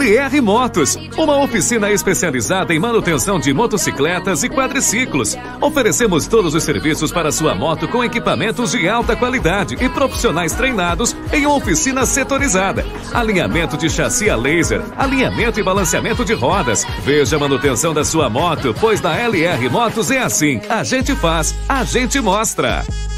LR Motos, uma oficina especializada em manutenção de motocicletas e quadriciclos. Oferecemos todos os serviços para sua moto com equipamentos de alta qualidade e profissionais treinados em uma oficina setorizada. Alinhamento de chassi a laser, alinhamento e balanceamento de rodas. Veja a manutenção da sua moto, pois na LR Motos é assim. A gente faz, a gente mostra.